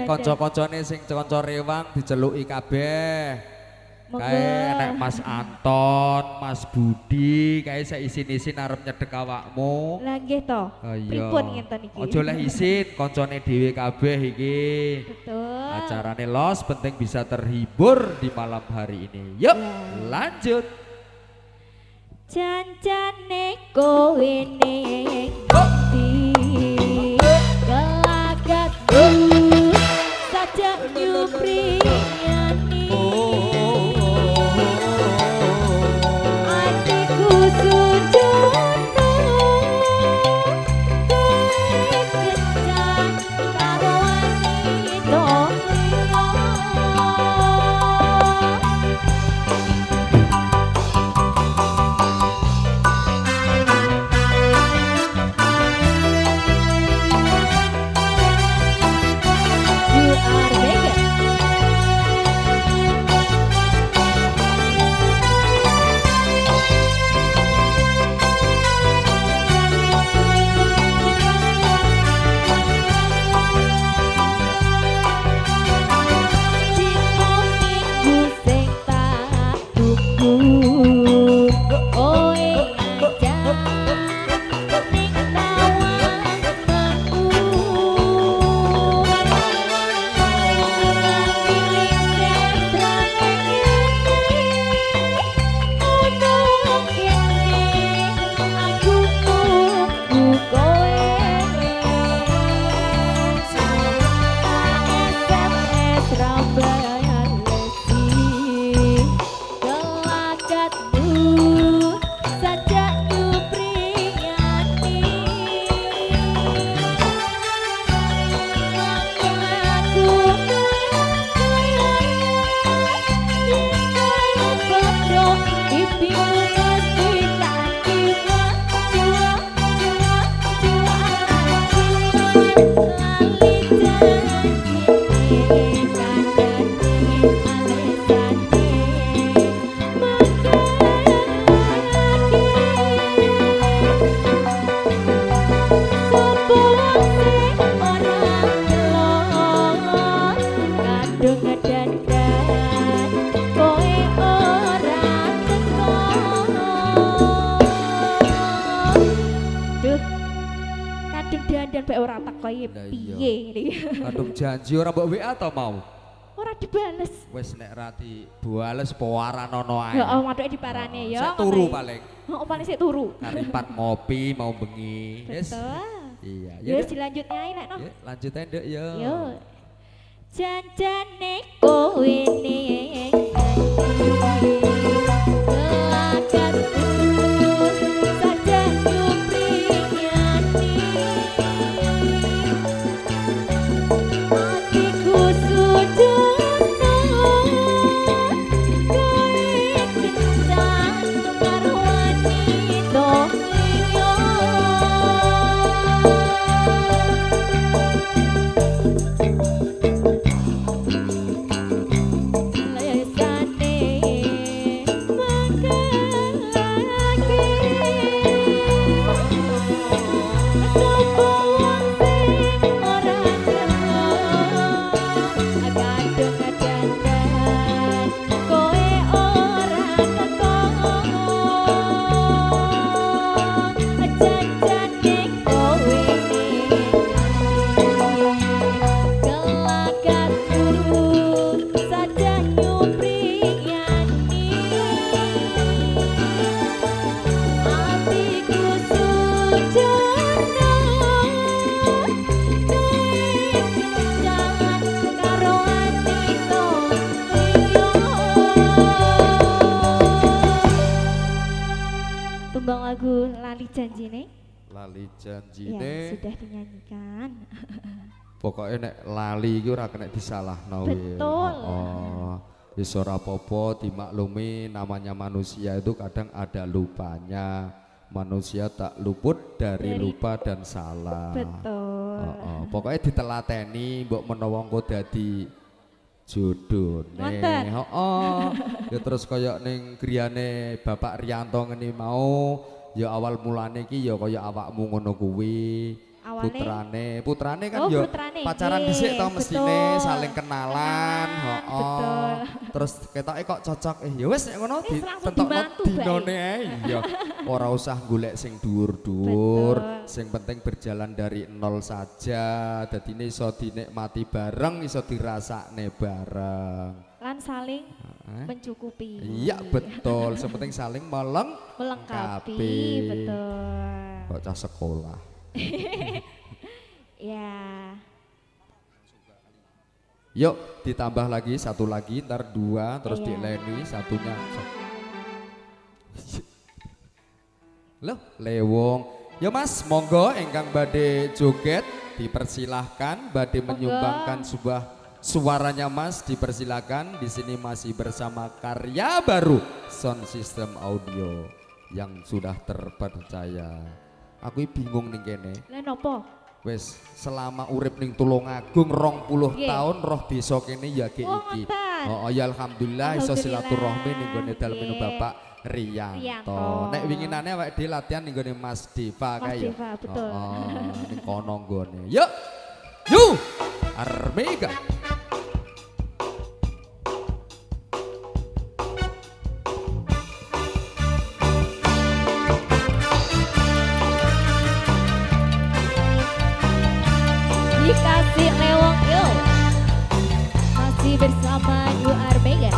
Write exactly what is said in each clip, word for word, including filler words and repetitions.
kanca-kancane sing kanca rewang diceluki kabeh. Kae enek Mas Anton, Mas Budi, kae saya isin-isin arep nyedek awakmu. Lah nggih to. Pripun ngenten iki? Aja leh isin, kancane dhewe kabeh iki. Betul. Acarane los penting bisa terhibur di malam hari ini. Yuk, lanjut. Jancane kowe ning ndi gelagatku saja nyupri Kadung janji ora mbok W A to mau? Ora dibales. Wis nek ra dibales pewaran ono ae. Heeh, mathuke diparane ya. Sik turu paling. Heeh, paling sik turu. Karipan ngopi mau bengi. Betul. Iya, ya wis dilanjut ae nek no. Ya, lanjut ae nduk ya. Yo. Janjane kowe ning lagu Lali Janjine. Lali Janjine. Ya, sudah dinyanyikan. Pokoknya nek lali iki ora kena disalahno. Betul. Oh. Wis ora apa-apa dimaklumi namanya manusia itu kadang ada lupanya. Manusia tak luput dari, dari lupa dan salah. Betul. Oh, oh. Pokoknya ditelateni mbok menawa engko dadi jodoh nih. Oh, oh. Ya terus koyok ning griyane Bapak Rianto ngene mau. Ya awal mulane iki ya kaya awakmu ngono kuwi. awalnya putrane putrane kan Oh, yo putrane, pacaran nggih, dhisik tau mestine betul. saling kenalan Kenalan, heeh betul. terus ketoke kok cocok eh ya wis nek ngono Wis, di langsung tentokno dimantu, dinone ae iya ora usah golek sing dhuwur-dhuwur Betul. sing penting berjalan dari nol saja dadine iso dinikmati bareng iso dirasakne bareng lan saling Eh? mencukupi. iya betul yang penting saling meleng Melengkapi, betul. kok cah sekolah Ya. yuk ditambah lagi satu lagi ntar dua terus Iya. dileni satunya loh lewong ya mas monggo engkang badhe joget dipersilahkan badhe Monggo. menyumbangkan sebuah suaranya mas dipersilakan di sini masih bersama karya baru sound system audio yang sudah terpercaya aku bingung nih kene Lah nopo? wes selama urip ning Tulungagung rong puluh Nggih. tahun roh desa kene ya ge Oh, iki. ngoten. Oh, ya alhamdulillah iso Alhamdulillah. silaturahmi ning gone dalem Nggih. Bapak Riyanto. Riyanto. Nek winginane awake dhewe latihan ning gone Mas Deva Mas kae ya. Deva, betul. Oh, ning kono nggone. Yuk. Yuk. Armega. Dikasih lewong yo. Masih bersama New Armega.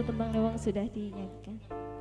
tembang lewang sudah dinyanyikan.